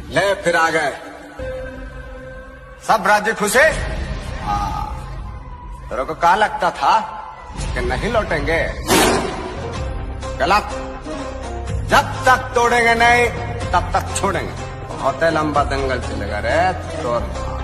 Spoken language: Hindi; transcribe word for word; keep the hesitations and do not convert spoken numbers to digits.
ले फिर आ गए सब राज्य खुशे। हाँ, तेरे को क्या लगता था कि नहीं लौटेंगे? गलत। जब तक तोड़ेंगे नहीं तब तक छोड़ेंगे। बहुत लंबा दंगल चलेगा रे तो।